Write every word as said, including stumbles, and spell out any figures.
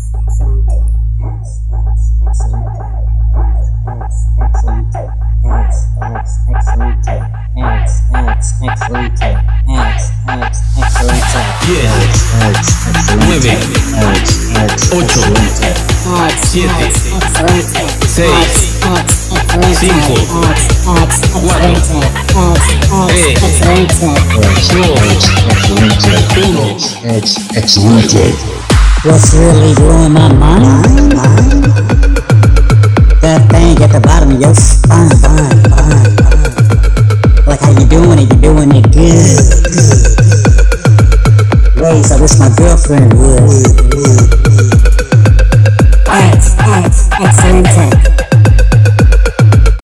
nueve, ocho, siete, seis, cinco, cuatro, tres, dos, uno. Excellente. What's really blowing my mind? That thing at the bottom of your spine, spine, spine, spine. Like how you doing it, you doing it good, good, good. Ways I wish my girlfriend would.